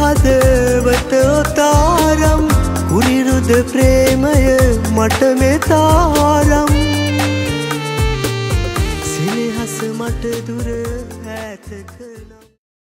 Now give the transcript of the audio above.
හදවත ඔතාරම් කුරිරුද ප්‍රේමය මට මෙතාරම් සිනහස මට දුර ඈතක නම්